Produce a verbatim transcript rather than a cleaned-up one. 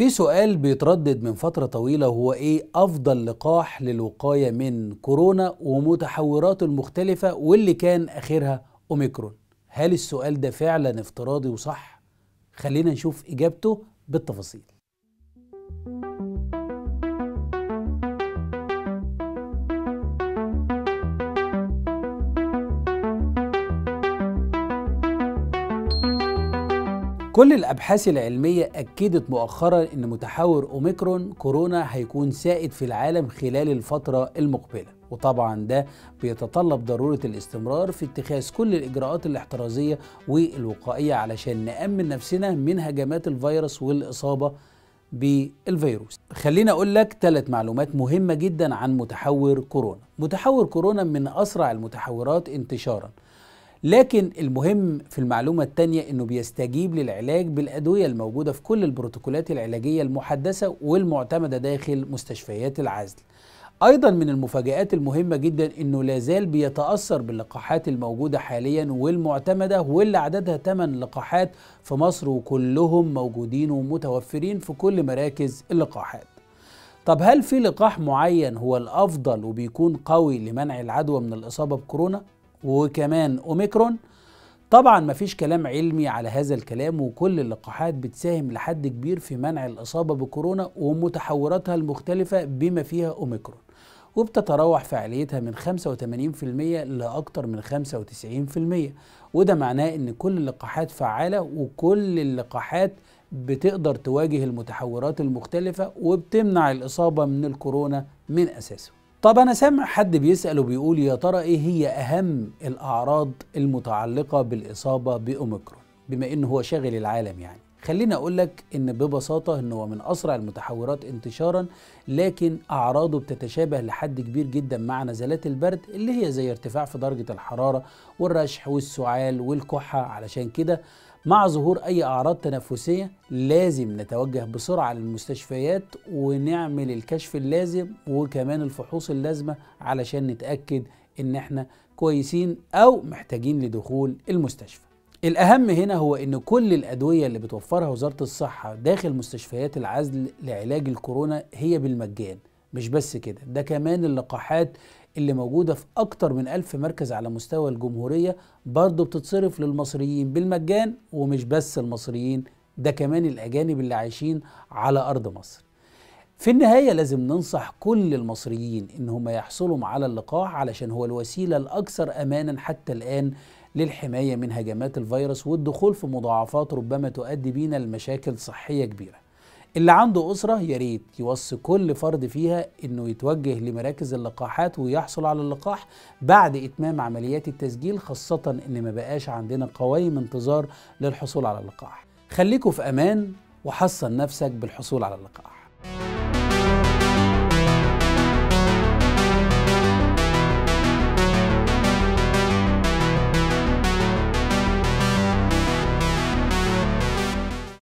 في سؤال بيتردد من فترة طويلة، هو ايه افضل لقاح للوقاية من كورونا ومتحوراته المختلفة واللي كان اخرها اوميكرون؟ هل السؤال ده فعلا افتراضي وصح؟ خلينا نشوف اجابته بالتفاصيل. كل الأبحاث العلمية أكدت مؤخرا أن متحور أوميكرون كورونا هيكون سائد في العالم خلال الفترة المقبلة، وطبعا ده بيتطلب ضرورة الاستمرار في اتخاذ كل الإجراءات الاحترازية والوقائية علشان نأمن نفسنا من هجمات الفيروس والإصابة بالفيروس. خلينا أقول لك ثلاث معلومات مهمة جدا عن متحور كورونا. متحور كورونا من أسرع المتحورات انتشارا، لكن المهم في المعلومة التانية انه بيستجيب للعلاج بالأدوية الموجودة في كل البروتوكولات العلاجية المحدثة والمعتمدة داخل مستشفيات العزل. ايضا من المفاجآت المهمة جدا انه لازال بيتأثر باللقاحات الموجودة حاليا والمعتمدة، واللي عددها ثمانية لقاحات في مصر، وكلهم موجودين ومتوفرين في كل مراكز اللقاحات. طب هل في لقاح معين هو الافضل وبيكون قوي لمنع العدوى من الإصابة بكورونا وكمان أوميكرون؟ طبعا مفيش كلام علمي على هذا الكلام، وكل اللقاحات بتساهم لحد كبير في منع الإصابة بكورونا ومتحوراتها المختلفة بما فيها أوميكرون، وبتتراوح فعاليتها من خمسة وثمانين بالمئة لأكثر من خمسة وتسعين بالمئة، وده معناه ان كل اللقاحات فعالة، وكل اللقاحات بتقدر تواجه المتحورات المختلفة وبتمنع الإصابة من الكورونا من أساسه. طب أنا سامع حد بيسأل وبيقول يا ترى إيه هي أهم الأعراض المتعلقة بالإصابة بأوميكرون بما إنه هو شاغل العالم؟ يعني خليني أقول لك إن ببساطة إنه هو من أسرع المتحورات انتشارا، لكن أعراضه بتتشابه لحد كبير جدا مع نزلات البرد اللي هي زي ارتفاع في درجة الحرارة والرشح والسعال والكحة. علشان كده مع ظهور أي أعراض تنفسية لازم نتوجه بسرعة للمستشفيات ونعمل الكشف اللازم وكمان الفحوص اللازمة علشان نتأكد إن احنا كويسين أو محتاجين لدخول المستشفى. الأهم هنا هو إن كل الأدوية اللي بتوفرها وزارة الصحة داخل مستشفيات العزل لعلاج الكورونا هي بالمجان. مش بس كده، ده كمان اللقاحات اللي موجودة في أكتر من ألف مركز على مستوى الجمهورية برضه بتتصرف للمصريين بالمجان، ومش بس المصريين، ده كمان الأجانب اللي عايشين على أرض مصر. في النهاية لازم ننصح كل المصريين إن هم يحصلوا على اللقاح علشان هو الوسيلة الأكثر أمانا حتى الآن للحماية من هجمات الفيروس والدخول في مضاعفات ربما تؤدي بينا لمشاكل صحية كبيرة. اللي عنده أسرة ياريت يوصي كل فرد فيها إنه يتوجه لمراكز اللقاحات ويحصل على اللقاح بعد إتمام عمليات التسجيل، خاصة إن ما بقاش عندنا قوائم انتظار للحصول على اللقاح. خليكوا في أمان وحصن نفسك بالحصول على اللقاح.